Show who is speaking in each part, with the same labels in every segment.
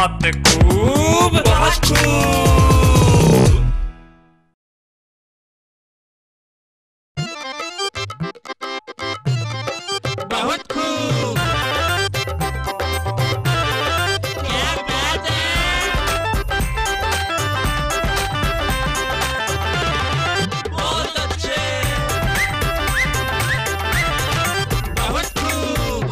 Speaker 1: बहुत खूब, बहुत खूब। बहुत खूब। क्या बात है? बहुत अच्छे। बहुत खूब।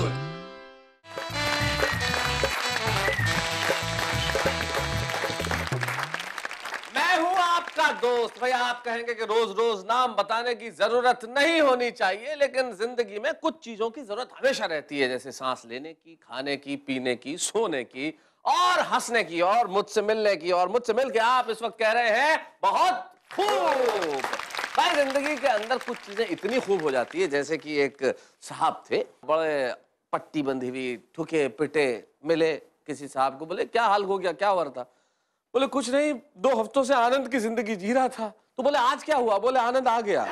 Speaker 2: मैं हूं आपका दोस्त। भैया आप कहेंगे कि रोज रोज नाम बताने की जरूरत नहीं होनी चाहिए, लेकिन जिंदगी में कुछ चीजों की जरूरत हमेशा रहती है, जैसे सांस लेने की, खाने की, पीने की, सोने की और हंसने की और मुझसे मिलने की। और मुझसे मिलके आप इस वक्त कह रहे हैं बहुत खूब। भाई जिंदगी के अंदर कुछ चीजें इतनी खूब हो जाती है, जैसे कि एक साहब थे, बड़े पट्टी बंधी हुई, ठुके पिटे, मिले किसी साहब को, बोले क्या हाल हो गया, क्या हुआ था? बोले कुछ नहीं, 2 हफ्तों से आनंद की जिंदगी जी रहा था। तो बोले आज क्या हुआ? बोले आनंद आ गया।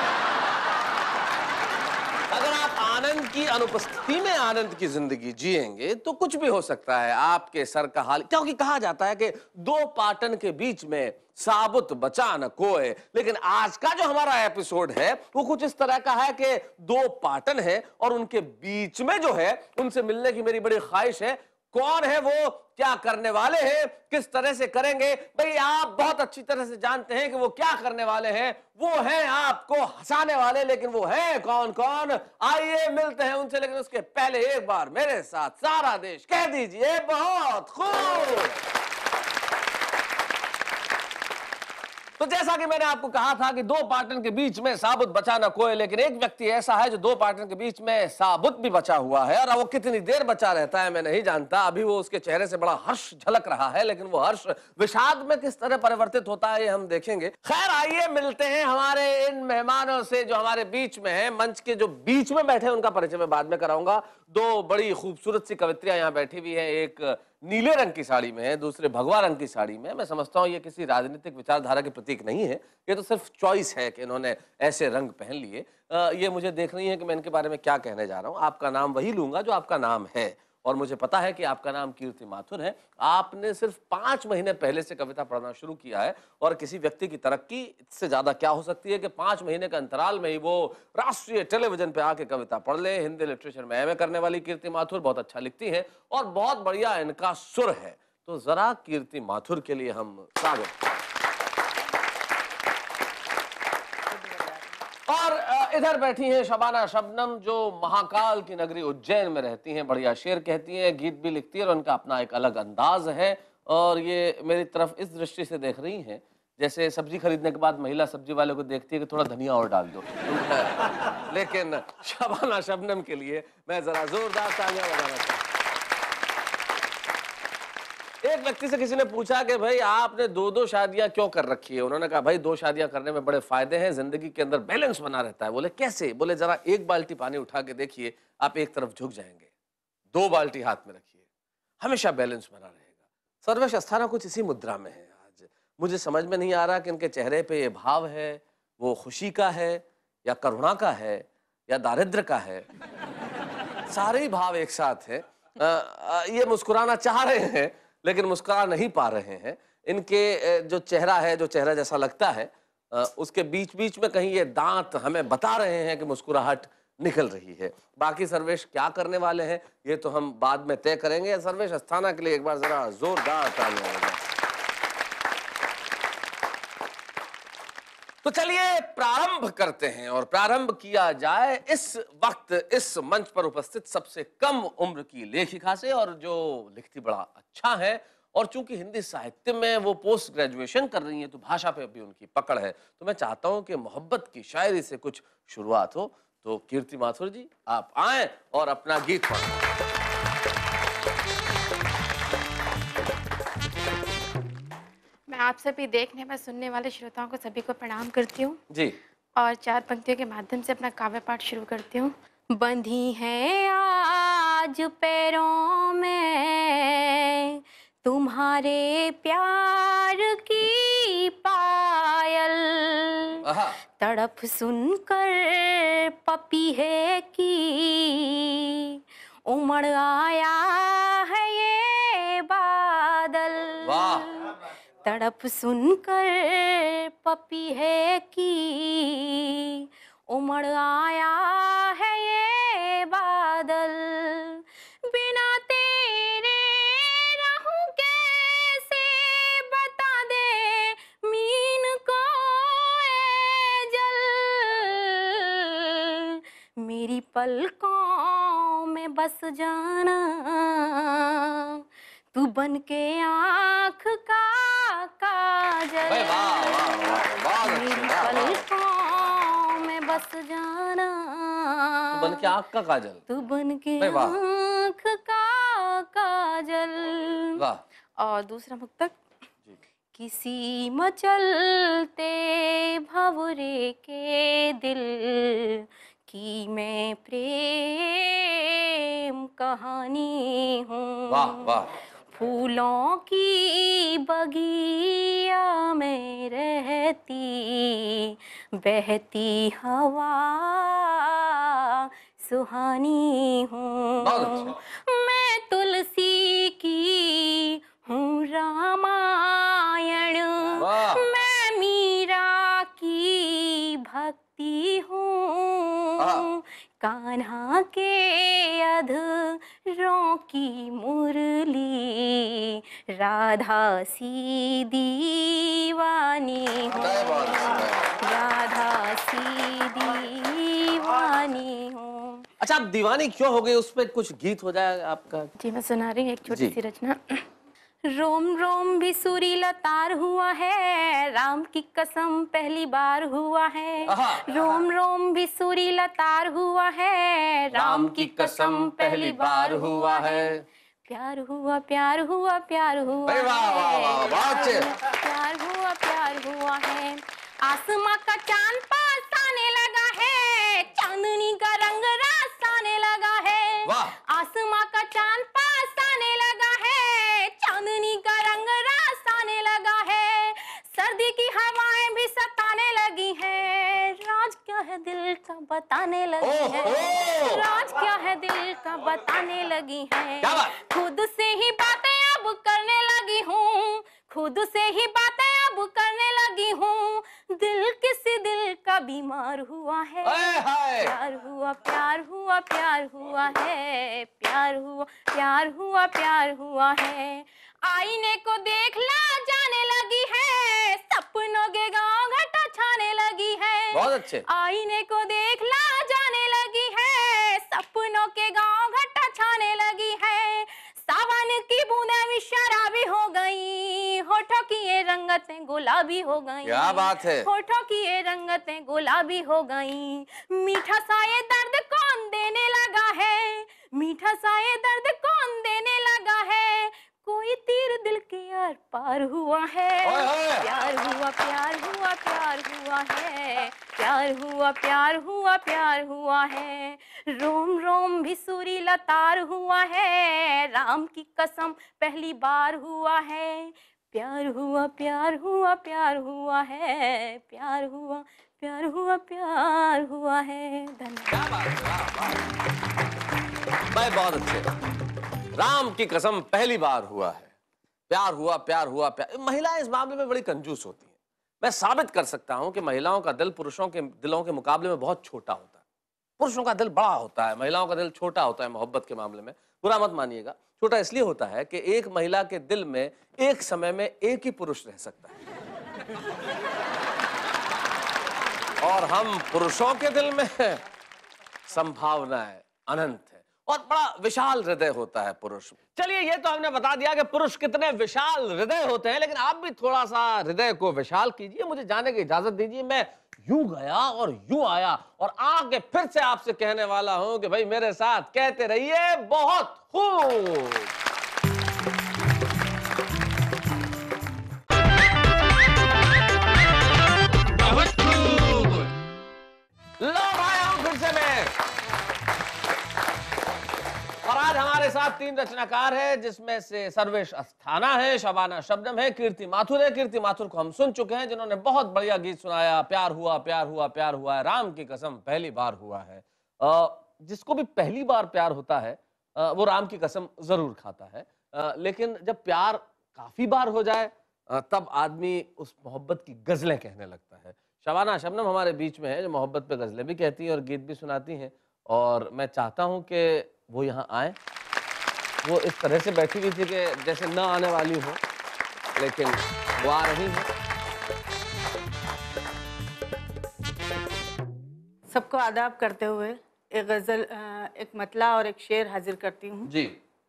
Speaker 2: अगर आप आनंद की अनुपस्थिति में आनंद की जिंदगी जिएंगे तो कुछ भी हो सकता है। आपके सर का हाल, क्योंकि कहा जाता है कि 2 पाटन के बीच में साबुत बचा न कोय। लेकिन आज का जो हमारा एपिसोड है वो कुछ इस तरह का है कि 2 पाटन है और उनके बीच में जो है उनसे मिलने की मेरी बड़ी ख्वाहिश है। कौन है वो, क्या करने वाले हैं, किस तरह से करेंगे? भाई आप बहुत अच्छी तरह से जानते हैं कि वो क्या करने वाले हैं। वो हैं आपको हंसाने वाले, लेकिन वो हैं कौन कौन? आइए मिलते हैं उनसे, लेकिन उसके पहले एक बार मेरे साथ सारा देश कह दीजिए बहुत खूब। तो जैसा कि मैंने आपको कहा था कि 2 पार्टन के बीच में साबुत बचा ना कोई, लेकिन एक व्यक्ति ऐसा है जो 2 पार्टन के बीच में साबुत भी बचा हुआ है, और वो कितनी देर बचा रहता है मैं नहीं जानता। अभी वो उसके चेहरे से बड़ा हर्ष झलक रहा है, लेकिन वो हर्ष विषाद में किस तरह परिवर्तित होता है ये हम देखेंगे। खैर आइए मिलते हैं हमारे इन मेहमानों से जो हमारे बीच में है। मंच के जो बीच में बैठे उनका परिचय मैं बाद में कराऊंगा। 2 बड़ी खूबसूरत सी कवित्रियां यहाँ बैठी हुई है, एक नीले रंग की साड़ी में है, दूसरे भगवा रंग की साड़ी में। मैं समझता हूं ये किसी राजनीतिक विचारधारा के प्रतीक नहीं है, ये तो सिर्फ चॉइस है कि इन्होंने ऐसे रंग पहन लिए। ये मुझे देख रही है कि मैं इनके बारे में क्या कहने जा रहा हूं। आपका नाम वही लूंगा जो आपका नाम है, और मुझे पता है कि आपका नाम कीर्ति माथुर है। आपने सिर्फ 5 महीने पहले से कविता पढ़ना शुरू किया है, और किसी व्यक्ति की तरक्की इससे ज्यादा क्या हो सकती है कि 5 महीने के अंतराल में ही वो राष्ट्रीय टेलीविजन पे आके कविता पढ़ ले। हिंदी लिटरेचर में एमए करने वाली कीर्ति माथुर बहुत अच्छा लिखती है और बहुत बढ़िया इनका सुर है। तो जरा कीर्ति माथुर के लिए हम स्वागत। और इधर बैठी हैं शबाना शबनम, जो महाकाल की नगरी उज्जैन में रहती हैं, बढ़िया शेर कहती हैं, गीत भी लिखती है, और उनका अपना एक अलग अंदाज है। और ये मेरी तरफ इस दृष्टि से देख रही हैं जैसे सब्जी खरीदने के बाद महिला सब्जी वाले को देखती है कि थोड़ा धनिया और डाल दो। लेकिन शबाना शबनम के लिए मैं जरा जोरदार तालियां बजाना चाहता हूं। एक व्यक्ति से किसी ने पूछा कि भाई आपने 2-2 शादियां क्यों कर रखी है? उन्होंने कहा भाई 2 शादियां करने में बड़े फायदे हैं, जिंदगी के अंदर बैलेंस बना रहता है। बोले कैसे? बोले जरा 1 बाल्टी पानी उठा के देखिए, आप एक तरफ झुक जाएंगे, 2 बाल्टी हाथ में रखिए, हमेशा बैलेंस बना रहेगा। सर्वेश अस्थाना कुछ इसी मुद्रा में है आज। मुझे समझ में नहीं आ रहा कि इनके चेहरे पे ये भाव है, वो खुशी का है या करुणा का है या दारिद्र्य का है। सारे ही भाव एक साथ है। ये मुस्कुराना चाह रहे हैं लेकिन मुस्कुरा नहीं पा रहे हैं। इनके जो चेहरा है, जो चेहरा जैसा लगता है, उसके बीच बीच में कहीं ये दांत हमें बता रहे हैं कि मुस्कुराहट निकल रही है। बाकी सर्वेश क्या करने वाले हैं ये तो हम बाद में तय करेंगे। सर्वेश अस्थाना के लिए एक बार जरा जोरदार तालियां। तो चलिए प्रारंभ करते हैं, और प्रारंभ किया जाए इस वक्त इस मंच पर उपस्थित सबसे कम उम्र की लेखिका से, और जो लिखती बड़ा अच्छा है, और चूंकि हिंदी साहित्य में वो पोस्ट ग्रेजुएशन कर रही हैं तो भाषा पे भी उनकी पकड़ है। तो मैं चाहता हूं कि मोहब्बत की शायरी से कुछ शुरुआत हो। तो कीर्ति माथुर जी आप आएं और अपना गीत पढ़ें।
Speaker 3: मैं आप सभी देखने व सुनने वाले श्रोताओं को सभी को प्रणाम करती हूँ
Speaker 2: जी,
Speaker 3: और 4 पंक्तियों के माध्यम से अपना काव्य पाठ शुरू करती हूँ। बंधी है आज पैरों में तुम्हारे प्यार की पायल, तड़प सुनकर पपीहे की उमड़ आया है ये बादल।
Speaker 2: वाह।
Speaker 3: तड़प सुनकर पपीहे की उमड़ आया है ये बादल, बिना तेरे रहूं कैसे, बता दे मीन को ए जल, मेरी पलकों में बस जाना तू बन के आँख का काजल,
Speaker 2: भाई वाह वाह वाह, बहुत अच्छे,
Speaker 3: मेरी
Speaker 2: वाह, वाह।
Speaker 3: पलकों में बस जाना
Speaker 2: तू बन के आँख का काजल,
Speaker 3: तू बन के
Speaker 2: भाई वाह।
Speaker 3: आँख का काजल।
Speaker 2: वाह।
Speaker 3: और दूसरा मुक्तक, किसी मचलते भंवरे के दिल की मैं प्रेम कहानी हूँ,
Speaker 2: वाह वाह।
Speaker 3: फूलों की बगिया में रहती बहती हवा सुहानी हूँ,
Speaker 2: बहुत अच्छा।
Speaker 3: मैं तुलसी की हूँ रामायण,
Speaker 2: वाह।
Speaker 3: मैं मीरा की भक्ति हूँ, कान्हा के अधरों की मुरली, राधा सी दीवानी हूँ, राधा सी दीवानी हूँ।
Speaker 2: अच्छा, आप दीवानी क्यों हो गई, उस पर कुछ गीत हो जाए आपका?
Speaker 3: जी मैं सुना रही हूँ एक छोटी
Speaker 2: जी।
Speaker 3: सी रचना। रोम रोम भी सुरीला तार हुआ है, राम की कसम पहली बार हुआ है,
Speaker 2: आहा।
Speaker 3: रोम रोम भी सुरीला तार हुआ है, राम की कसम पहली बार हुआ है, प्यार हुआ प्यार हुआ प्यार हुआ
Speaker 2: भाई वाह वाह वाह, बहुत अच्छे।
Speaker 3: प्यार हुआ है, आसमां का चांद पास आने लगा है, चांदनी का रंग रास आने लगा है,
Speaker 2: वाह।
Speaker 3: आसमां का चांद पास आने लगा है, चांदनी का रंग रास आने लगा है, सर्दी की हवाएं भी सताने लगी है, राज क्या है दिल का बताने लगी है, राज क्या है दिल का बताने लगी है, खुद से ही बातें अब करने लगी हूँ, खुद से ही बातें अब करने लगी हूँ, दिल किसी दिल का बीमार हुआ है, प्यार हुआ प्यार हुआ प्यार हुआ है, प्यार हुआ प्यार हुआ प्यार हुआ है, आईने को देख ला जाने लगी है, सपनों के गाँव घटा छाने लगी है,
Speaker 2: बहुत अच्छे।
Speaker 3: आईने को देख ला जाने लगी है, सपनों के गाँव घटा छाने लगी है, सावन की बूंदें भी शराबी हो गई, होठों की ये रंगतें गुलाबी हो गई,
Speaker 2: क्या बात है,
Speaker 3: होठों की ये रंगतें गुलाबी हो गई, मीठा सा ये दर्द कौन देने लगा है, मीठा सा ये दर्द कौन देने लगा है, कोई तीर दिल के यार पार हुआ है, प्यार हुआ प्यार हुआ प्यार हुआ है, प्यार हुआ प्यार हुआ प्यार हुआ है, रोम रोम भी सुरीला तार हुआ है, राम की कसम पहली बार हुआ है, प्यार हुआ प्यार हुआ प्यार हुआ है, प्यार हुआ प्यार हुआ प्यार हुआ है। धन्यवाद।
Speaker 2: भाई बहुत अच्छे। राम की कसम पहली बार हुआ है, प्यार हुआ प्यार हुआ प्यार। महिलाएं इस मामले में बड़ी कंजूस होती हैं। मैं साबित कर सकता हूं कि महिलाओं का दिल पुरुषों के दिलों के मुकाबले में बहुत छोटा होता है। पुरुषों का दिल बड़ा होता है, महिलाओं का दिल छोटा होता है मोहब्बत के मामले में। बुरा मत मानिएगा, छोटा इसलिए होता है कि एक महिला के दिल में एक समय में एक ही पुरुष रह सकता है, और हम पुरुषों के दिल में संभावनाएं अनंत है, और बड़ा विशाल हृदय होता है पुरुष। चलिए, ये तो हमने बता दिया कि पुरुष कितने विशाल हृदय होते हैं, लेकिन आप भी थोड़ा सा हृदय को विशाल कीजिए। मुझे जाने की इजाजत दीजिए। मैं यूं गया और यूं आया, और आगे फिर से आपसे कहने वाला हूं कि भाई मेरे साथ कहते रहिए बहुत खूब।
Speaker 1: बहुत खूब।
Speaker 2: लौट आया हूं फिर से मैं, और आज हमारे साथ तीन रचनाकार हैं, जिसमें से सर्वेश अस्थाना है, शबाना शबनम है, कीर्ति माथुर है। कीर्ति माथुर को हम सुन चुके हैं, जिन्होंने बहुत बढ़िया गीत सुनाया, प्यार हुआ प्यार हुआ प्यार हुआ है, राम की कसम पहली बार हुआ है। जिसको भी पहली बार प्यार होता है वो राम की कसम जरूर खाता है, लेकिन जब प्यार काफी बार हो जाए तब आदमी उस मोहब्बत की गजलें कहने लगता है। शबाना शबनम हमारे बीच में है जो मोहब्बत पे गजलें भी कहती हैं और गीत भी सुनाती हैं, और मैं चाहता हूं कि वो यहाँ आए। वो इस तरह से बैठी हुई थी कि जैसे न आने वाली हो, लेकिन वो आ रही है।
Speaker 4: सबको आदाब करते हुए एक गजल, एक मतला और एक शेर हाजिर करती हूँ
Speaker 2: जी।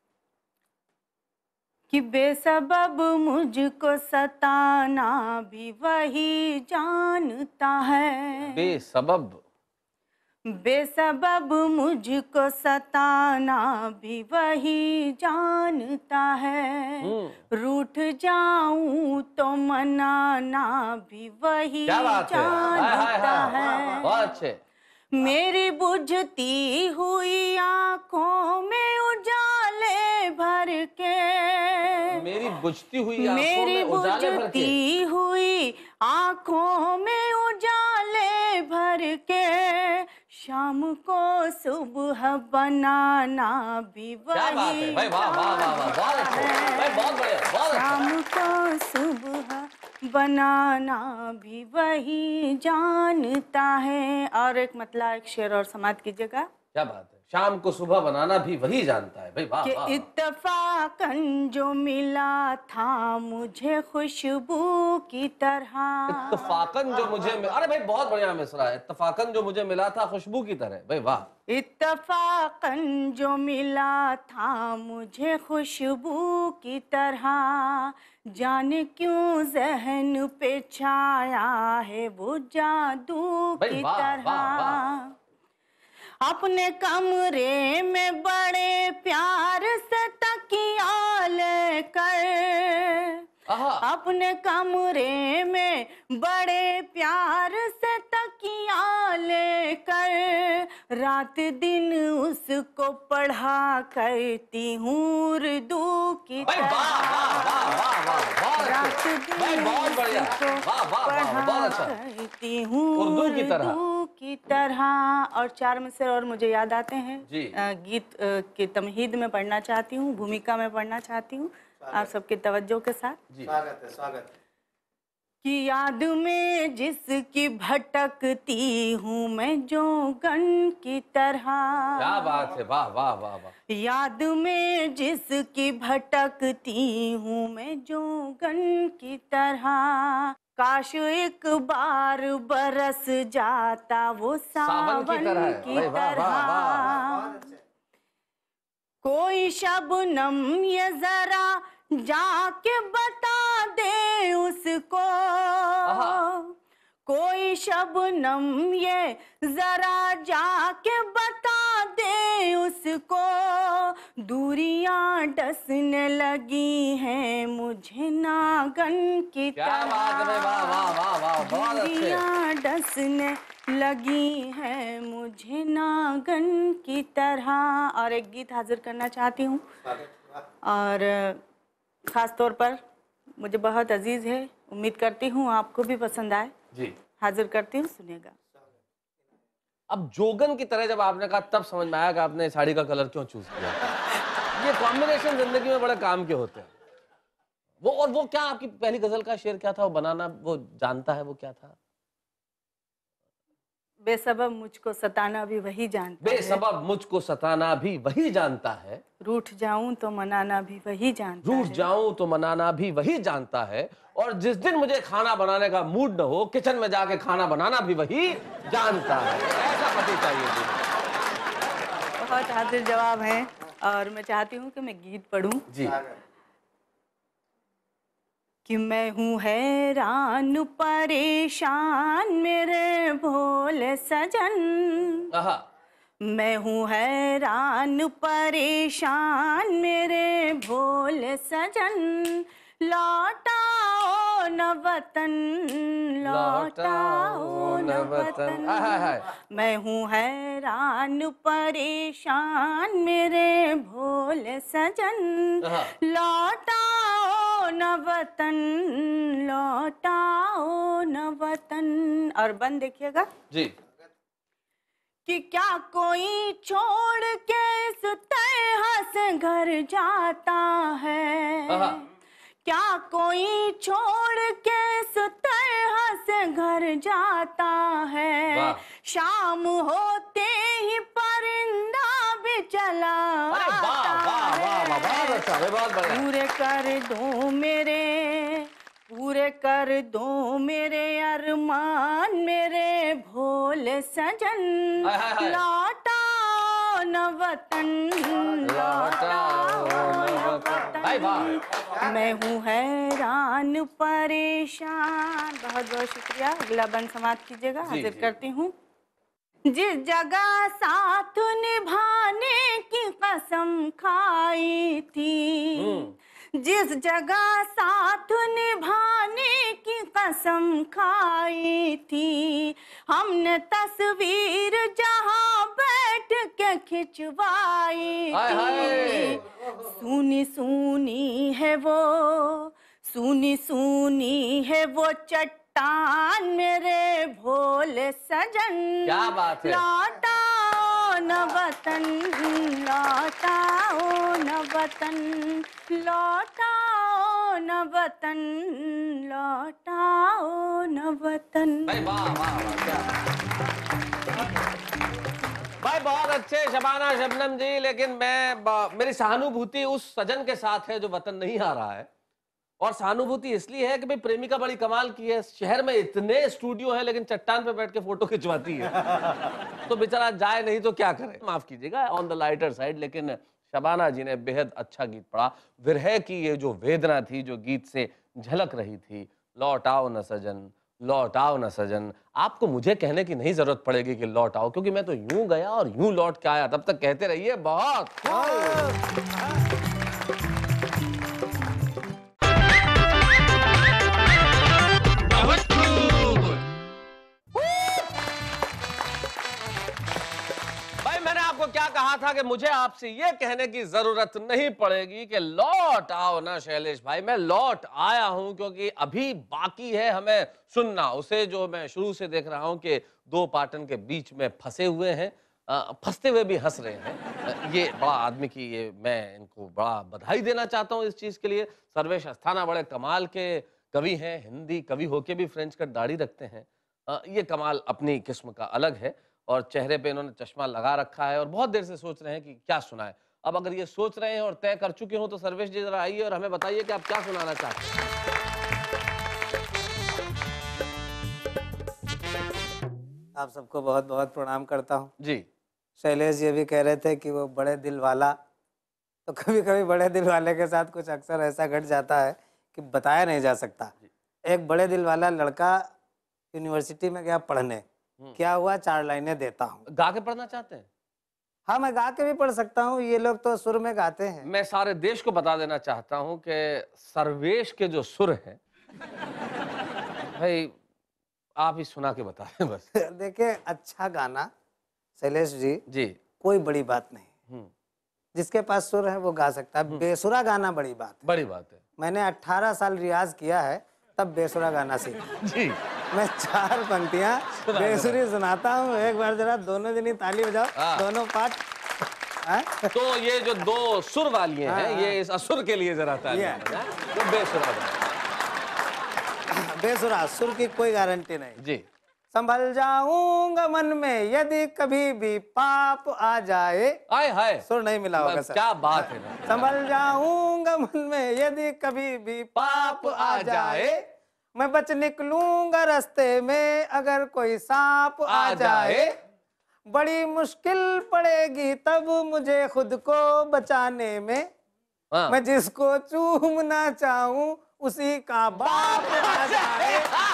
Speaker 4: कि बेसबब मुझको सताना भी वही जानता है। बेसबब मुझको सताना भी वही जानता है। रूठ जाऊं तो मनाना भी वही जानता है।
Speaker 2: बहुत अच्छे।
Speaker 4: मेरी बुझती हुई आंखों में उजाले भर के,
Speaker 2: मेरी बुझती हुई
Speaker 4: आंखों में उजाले भर के, शाम को सुबह बनाना भी वही जानता है। शाम को सुबह बनाना भी वही जानता है। और एक मतला, एक शेर और समाप्त कीजिएगा।
Speaker 2: क्या बात है, शाम को सुबह बनाना भी वही जानता है। भाई वाह वाह।
Speaker 4: इत्तफाकन जो मिला था मुझे खुशबू की तरह।
Speaker 2: इत्तफाकन जो मुझे अरे भाई बहुत बढ़िया मिसरा है। इत्तफाकन जो मुझे मिला था खुशबू की तरह। भाई वाह।
Speaker 4: इत्तफाकन जो मिला था मुझे खुशबू की तरह, जाने क्यों जहन पे छाया है वो जादू की तरह। अपने कमरे में बड़े प्यार से तकिया लेकर, अपने कमरे में बड़े प्यार से तकिया लेकर, रात दिन उसको पढ़ा करती हूँ उर्दू की तरह। रात दिन उसको पढ़ा करती हूँ उर्दू की तरह। और 4 मिसरे और मुझे याद आते हैं। गीत की तमहीद में पढ़ना चाहती हूँ, भूमिका में पढ़ना चाहती हूँ आप सबके तवज्जो के साथ।
Speaker 5: स्वागत है, स्वागत है।
Speaker 4: कि याद में जिसकी भटकती हूँ मैं जोगन की तरह।
Speaker 2: क्या बात है, वाह वाह वाह वाह।
Speaker 4: याद में जिसकी भटकती हूँ मैं जोगन की तरह, काश एक बार बरस जाता वो सावन की तरह। कोई शबनम ये जरा जाके बता दे उसको, कोई शबनम ये जरा जाके बता दे उसको, दूरियां डसने लगी हैं मुझे नागन की तरह। दूरियां डसने लगी है मुझे नागन की तरह। और एक गीत हाजिर करना चाहती हूँ, और खास तौर पर मुझे बहुत अजीज है, उम्मीद करती हूँ आपको भी पसंद आए जी। हाजिर करती हूँ, सुनिएगा।
Speaker 2: अब जोगन की तरह जब आपने कहा तब समझ में आया कि आपने साड़ी का कलर क्यों चूज किया। ये कॉम्बिनेशन जिंदगी में बड़े काम के होते हैं। वो क्या आपकी पहली गजल का शेर क्या था, वो बनाना वो जानता है, वो क्या था?
Speaker 4: बेसबब मुझको सताना भी वही जानता है।
Speaker 2: बेसबब मुझको सताना भी वही जानता है।
Speaker 4: रूठ जाऊं तो मनाना भी वही जानता है।
Speaker 2: रूठ जाऊं तो मनाना भी वही जानता है। और जिस दिन मुझे खाना बनाने का मूड न हो, किचन में जाके खाना बनाना भी वही जानता है। ऐसा पति चाहिए थी।
Speaker 4: बहुत हाजिर जवाब है, और मैं चाहती हूँ कि मैं गीत पढ़ूं
Speaker 2: जी।
Speaker 4: कि मैं हूँ हैरान परेशान मेरे भोले सजन। मैं हूँ हैरान परेशान मेरे भोले सजन, लौटाओ न वतन, लौटाओ न वतन। मैं हूँ हैरान परेशान मेरे भोले सजन, लौटाओ न वतन, लौटाओ न वतन। और बंद देखिएगा
Speaker 2: जी।
Speaker 4: कि क्या कोई छोड़ के इस तरह से घर जाता है, क्या कोई छोड़ के इस तरह से घर जाता है, शाम होते ही परिंदा भी चला आता है। पूरे कर दो मेरे, पूरे कर दो मेरे अरमान मेरे भोले सजन, लौटाओ न वतन, लौटाओ न वतन। मैं हूँ हैरान परेशान। बहुत बहुत शुक्रिया। अगला बंद समाप्त कीजिएगा। हाजिर करती हूँ। जिस जगह साथ निभाने की कसम खाई थी, जिस जगह साथ निभाने की कसम खाई थी, हमने तस्वीर जहां बैठ के खिंचवाई थी। सुनी सुनी है वो, सुनी सुनी है वो चट्टान मेरे भोले सजन।
Speaker 2: क्या बात है।
Speaker 4: लौटाओ न वतन, लौटाओ न वतन, लौटाओ न वतन, लौटाओ न वतन।
Speaker 2: भाई वाह वाह भाई, बहुत अच्छे शबाना शबनम जी। लेकिन मेरी सहानुभूति उस सजन के साथ है जो वतन नहीं आ रहा है, और सहानुभूति इसलिए है कि भाई प्रेमिका बड़ी कमाल की है। शहर में इतने स्टूडियो है लेकिन चट्टान पे बैठ के फोटो खिंचवाती है तो बेचारा जाए नहीं तो क्या करे। माफ कीजिएगा, ऑन द लाइटर साइड। लेकिन शबाना जी ने बेहद अच्छा गीत पढ़ा। विरह की ये जो वेदना थी जो गीत से झलक रही थी, लौटाओ न सजन, लौटाओ न सजन। आपको मुझे कहने की नहीं जरूरत पड़ेगी कि लौट आओ, क्योंकि मैं तो यूं गया और यूं लौट के आया। तब तक कहते रहिए बहुत
Speaker 1: बहुत खूब।
Speaker 2: भाई, मैंने आपको क्या कहा था कि मुझे आपसे ये कहने की जरूरत नहीं पड़ेगी कि लौट आओ ना शैलेश भाई। मैं लौट आया हूं क्योंकि अभी बाकी है हमें सुनना उसे, जो मैं शुरू से देख रहा हूं कि दो पार्टन के बीच में फंसे हुए हैं, फंसते हुए भी हंस रहे हैं। ये बड़ा आदमी की, ये मैं इनको बड़ा बधाई देना चाहता हूं इस चीज के लिए। सर्वेश अस्थाना बड़े कमाल के कवि हैं, हिंदी कवि होके भी फ्रेंच कट दाढ़ी रखते हैं। ये कमाल अपनी किस्म का अलग है, और चेहरे पे इन्होंने चश्मा लगा रखा है और बहुत देर से सोच रहे हैं कि क्या सुनाए। अब अगर ये सोच रहे हैं और तय कर चुके हो तो सर्वेश जी जरा आइए और हमें बताइए कि आप क्या सुनाना चाहते हैं।
Speaker 5: आप सबको बहुत बहुत प्रणाम करता हूँ
Speaker 2: जी।
Speaker 5: शैलेश जी भी कह रहे थे कि वो बड़े दिल वाला, तो कभी कभी बड़े दिल वाले के साथ कुछ अक्सर ऐसा घट जाता है कि बताया नहीं जा सकता। एक बड़े दिल वाला लड़का यूनिवर्सिटी में गया पढ़ने। क्या हुआ, 4 लाइनें देता हूँ।
Speaker 2: गा के पढ़ना चाहते हैं?
Speaker 5: हाँ, मैं गा के भी पढ़ सकता हूँ। ये लोग तो सुर में गाते हैं।
Speaker 2: मैं सारे देश को बता देना चाहता हूँ कि सर्वेश के जो सुर हैं भाई, आप ही सुना के बता दें बस।
Speaker 5: देखिए, अच्छा गाना शैलेश जी कोई बड़ी बात नहीं। जिसके पास सुर है वो गा सकता है। बेसुरा गाना बड़ी बात है।
Speaker 2: बड़ी बात है।
Speaker 5: मैंने 18 साल रियाज किया है, तब बेसुरा गाना सीखा
Speaker 2: जी।
Speaker 5: मैं 4 पंक्तियां बेसुरी सुनाता हूँ। एक बार जरा दोनों जनी ताली बजाओ, दोनों पार्ट।
Speaker 2: तो ये जो 2 सुर वाली हैं, ये इस असुर के लिए जरा ताली बजाएं। तो बेसुरा
Speaker 5: बेसुरा सुर की कोई गारंटी नहीं
Speaker 2: जी।
Speaker 5: संभल जाऊंगा मन में यदि कभी भी पाप आ जाए।
Speaker 2: आए हाय,
Speaker 5: सुर नहीं मिला होगा सर।
Speaker 2: क्या बात है।
Speaker 5: संभल जाऊंगा मन में यदि कभी भी पाप आ जाए, मैं बच निकलूंगा रास्ते में अगर कोई सांप आ जाए। बड़ी मुश्किल पड़ेगी तब मुझे खुद को बचाने में, मैं जिसको चूमना चाहूं उसी का बाप आ जाए।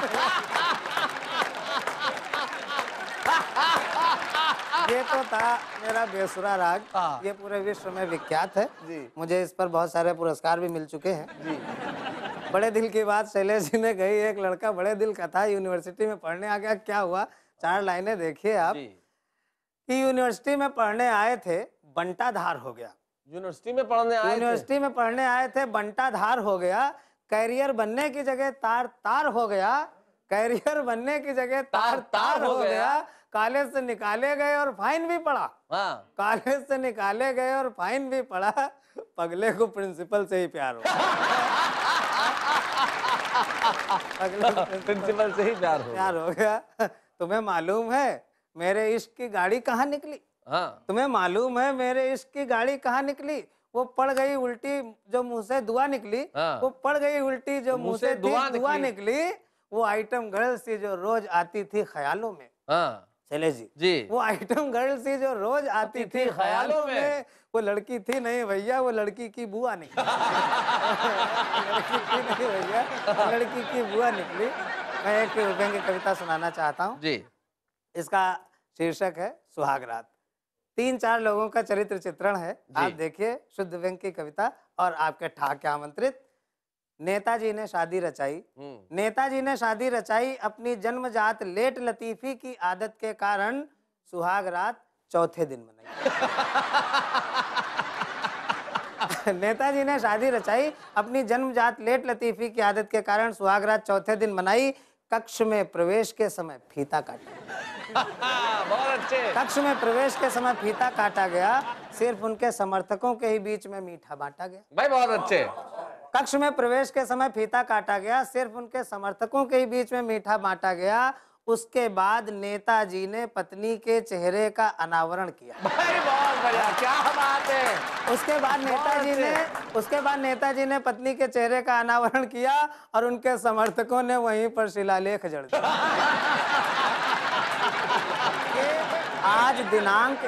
Speaker 5: ये तो था मेरा बेसुरा राग। ये पूरे विश्व में विख्यात है जी। मुझे इस पर बहुत सारे पुरस्कार भी मिल चुके हैं जी। बड़े दिल की बात शैलेश जी ने कही। एक लड़का बड़े दिल का था, यूनिवर्सिटी में पढ़ने आ गया। क्या हुआ, 4 लाइनें देखिए आप कि यूनिवर्सिटी में पढ़ने आए थे, बंटा धार हो गया।
Speaker 2: यूनिवर्सिटी में पढ़ने
Speaker 5: आए थे, बंटा धार हो गया। कैरियर बनने की जगह तार तार हो गया। कैरियर बनने की जगह तार तार हो गया। कॉलेज से निकाले गए और फाइन भी पड़ा। कॉलेज से निकाले गए और फाइन भी पड़ा। पगले को प्रिंसिपल से ही प्यार हो।
Speaker 2: प्रिंसिपल से ही प्यार हो
Speaker 5: प्यार हो गया। तुम्हें मालूम है मेरे इश्क की गाड़ी कहाँ निकली?
Speaker 2: हाँ,
Speaker 5: तुम्हें मालूम है मेरे इश्क की गाड़ी कहाँ निकली? वो पड़ गई उल्टी जो मुंह से दुआ निकली।
Speaker 2: हाँ।
Speaker 5: वो पड़ गई उल्टी जो मुंह से
Speaker 2: दुआ
Speaker 5: दुआ निकली। वो आइटम गर्ल सी जो रोज आती थी ख्यालों में।
Speaker 2: हाँ
Speaker 5: शैलेश जी,
Speaker 2: जी,
Speaker 5: वो आइटम गर्ल सी जो रोज आती थी ख्यालों में, वो लड़की थी नहीं भैया, वो लड़की की बुआ निकली। लड़की थी नहीं भैया, लड़की की बुआ निकली। मैं एक व्यंग्य की कविता सुनाना चाहता हूँ
Speaker 2: जी।
Speaker 5: इसका शीर्षक है सुहागरात। 3-4 लोगों का चरित्र चित्रण है, आप देखिए। शुद्ध व्यंग्य की कविता और आपके ठाके आमंत्रित। नेताजी ने शादी रचाई। नेताजी ने शादी रचाई, अपनी जन्मजात लेट लतीफी की आदत के कारण सुहाग रात चौथे दिन मनाई। नेताजी ने शादी रचाई, अपनी जन्मजात लेट लतीफी की आदत के कारण सुहाग रात चौथे दिन मनाई। कक्ष में प्रवेश के समय फीता काटा।
Speaker 2: बहुत अच्छे।
Speaker 5: कक्ष में प्रवेश के समय फीता काटा गया, सिर्फ उनके समर्थकों के ही बीच में मीठा बांटा गया।
Speaker 2: भाई बहुत अच्छे।
Speaker 5: कक्ष में प्रवेश के समय फीता काटा गया, सिर्फ उनके समर्थकों के ही बीच में मीठा बांटा गया। उसके बाद नेताजी ने पत्नी के चेहरे का अनावरण किया।
Speaker 2: भाई बहुत बढ़िया, क्या बात है।
Speaker 5: उसके बाद नेताजी ने पत्नी के चेहरे का अनावरण किया और उनके समर्थकों ने वहीं पर शिलालेख जड़ दिया। आज दिनांक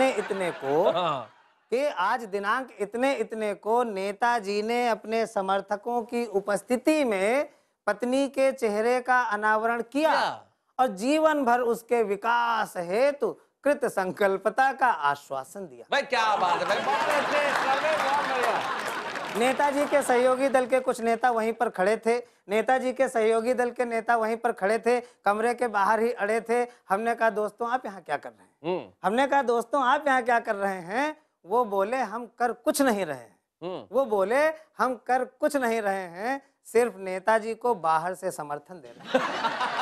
Speaker 5: इतने इतने को नेताजी ने अपने समर्थकों की उपस्थिति में पत्नी के चेहरे का अनावरण किया और जीवन भर उसके विकास हेतु कृत संकल्पता का आश्वासन दिया।
Speaker 2: भाई क्या बात है, भाई बहुत अच्छे, बहुत बढ़िया।
Speaker 5: नेताजी के सहयोगी दल के कुछ नेता वहीं पर खड़े थे। नेताजी के सहयोगी दल के नेता वहीं पर खड़े थे, कमरे के बाहर ही अड़े थे। हमने कहा दोस्तों आप यहाँ क्या कर रहे हैं? हमने कहा दोस्तों आप यहाँ क्या कर रहे हैं? वो बोले हम कर कुछ नहीं रहे हैं। वो बोले हम कर कुछ नहीं रहे हैं, सिर्फ नेताजी को बाहर से समर्थन दे रहे हैं।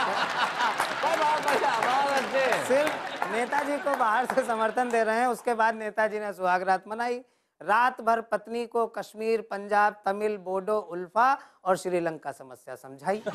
Speaker 5: सिर्फ नेताजी को बाहर से समर्थन दे रहे हैं। उसके बाद नेताजी ने सुहागरात मनाई। रात भर पत्नी को कश्मीर, पंजाब, तमिल, बोडो, उल्फा और श्रीलंका समस्या समझाई।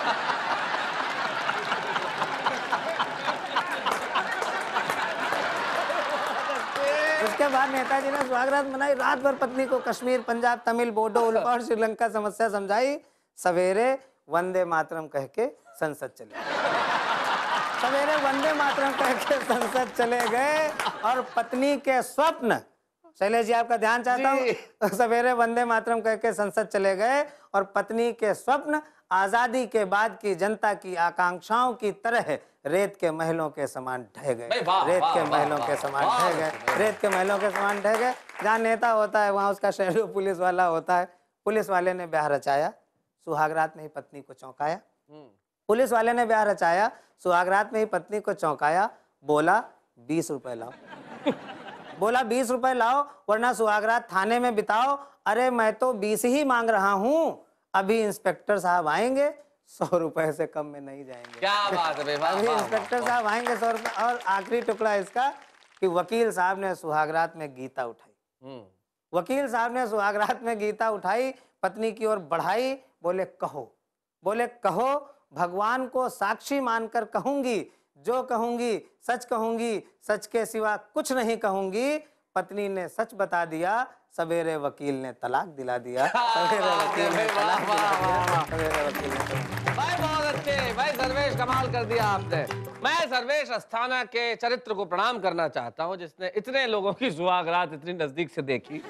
Speaker 5: उसके बाद नेताजी ने सुहागरात मनाई। रात भर पत्नी को कश्मीर, पंजाब, तमिल, बोडो, उल्फा और श्रीलंका समस्या समझाई। सवेरे वंदे मातरम कह के संसद चले गए। सवेरे वंदे मातरम कह के संसद चले गए और पत्नी के स्वप्न, शैलेश जी आपका ध्यान चाहता हूँ। सवेरे वंदे मातरम कह के संसद चले गए और पत्नी के स्वप्न आजादी के बाद की जनता की आकांक्षाओं की तरह रेत के महलों के समान ढह गए। रेत के महलों के समान ढह गए। रेत के महलों के समान ढह गए। जहाँ नेता होता है वहाँ उसका शहरों पुलिस वाला होता है। पुलिस वाले ने ब्याह रचाया, सुहागरात में ही पत्नी को चौंकाया। पुलिस वाले ने ब्याह रचाया, सुहागरात में ही पत्नी को चौंकाया। बोला 20 रुपए लाओ। बोला 20 रुपए लाओ वरना सुहागरात थाने में बिताओ। अरे मैं तो 20 ही मांग रहा हूँ, अभी इंस्पेक्टर साहब आएंगे, 100 रुपए से कम में नहीं जाएंगे।
Speaker 2: क्या बात है भाई,
Speaker 5: अभी इंस्पेक्टर साहब आएंगे 100 रुपए। और आखिरी टुकड़ा इसका कि वकील साहब ने सुहागरात में गीता उठाई। वकील साहब ने सुहागरात में गीता उठाई, पत्नी की ओर बढ़ाई। बोले कहो, बोले कहो, भगवान को साक्षी मानकर कहूंगी, जो कहूंगी सच कहूंगी, सच के सिवा कुछ नहीं कहूंगी। पत्नी ने सच बता दिया, सवेरे वकील ने तलाक दिला दिया। सवेरे वकील ने तलाक दिला दिया। सवेरे वकील ने।
Speaker 2: भाई बहुत अच्छे, भाई सर्वेश कमाल कर दिया आपने। मैं सर्वेश अस्थाना के चरित्र को प्रणाम करना चाहता हूँ जिसने इतने लोगों की सुहागरात इतनी नजदीक से देखी।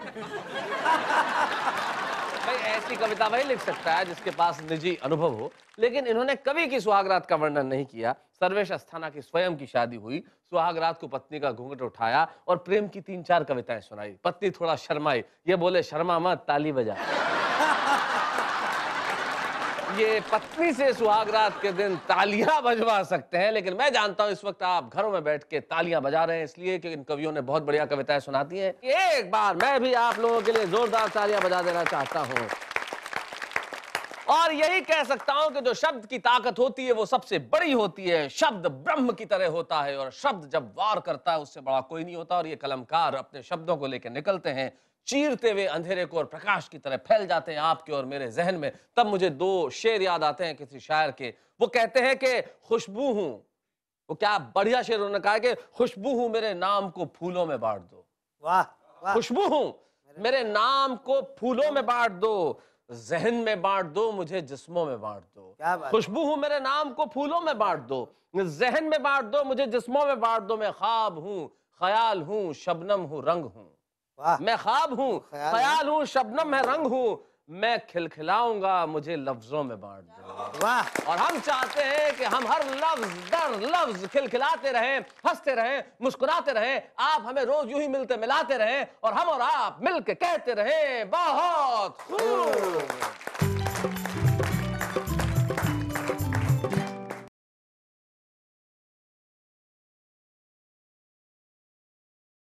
Speaker 2: भाई ऐसी कविता वही लिख सकता है जिसके पास निजी अनुभव हो, लेकिन इन्होंने कवि की सुहागरात का वर्णन नहीं किया। सर्वेश अस्थाना की स्वयं की शादी हुई, सुहागरात को पत्नी का घूंघट उठाया और प्रेम की 3-4 कविताएं सुनाई। पत्नी थोड़ा शर्माई, ये बोले शर्मा मत, ताली बजा। ये पत्नी से सुहागरात के दिन तालियां बजवा सकते हैं, लेकिन मैं जानता हूं इस वक्त आप घरों में बैठ के तालियां बजा रहे हैं इसलिए कि इन कवियों ने बहुत बढ़िया कविताएं सुनाती हैं। एक बार मैं भी आप लोगों के लिए जोरदार तालियां बजा देना चाहता हूं और यही कह सकता हूं कि जो शब्द की ताकत होती है वो सबसे बड़ी होती है। शब्द ब्रह्म की तरह होता है और शब्द जब वार करता है उससे बड़ा कोई नहीं होता। और ये कलमकार अपने शब्दों को लेकर निकलते हैं चीरते हुए अंधेरे को और प्रकाश की तरह फैल जाते हैं आपके और मेरे जहन में। तब मुझे दो शेर याद आते हैं किसी शायर के। वो कहते हैं कि खुशबू हूं, वो क्या बढ़िया शेर उन्होंने कहा कि खुशबू हूं मेरे नाम को फूलों में बांट दो।
Speaker 5: वाह वाह।
Speaker 2: खुशबू हूं मेरे नाम को फूलों में बांट दो, जहन में बांट दो, मुझे जिस्मों में बांट दो।
Speaker 5: क्या बात।
Speaker 2: खुशबू हूं मेरे नाम को फूलों में बांट दो, जहन में बांट दो, मुझे जिस्मों में बांट दो। मैं ख्वाब हूं, ख्याल हूं, शबनम हूं, रंग हूं।
Speaker 5: वाह।
Speaker 2: मैं ख्वाब हूं, ख्याल हूं, शबनम है, रंग हूं। मैं खिलखिलाऊंगा, मुझे लफ्जों में बांट दो।
Speaker 5: वाह।
Speaker 2: और हम चाहते हैं कि हम हर लफ्ज दर लफ्ज खिलखिलाते रहें, हंसते रहें, मुस्कुराते रहें। आप हमें रोज यूं ही मिलते मिलाते रहें और हम और आप मिलके कहते रहें बहुत खूब।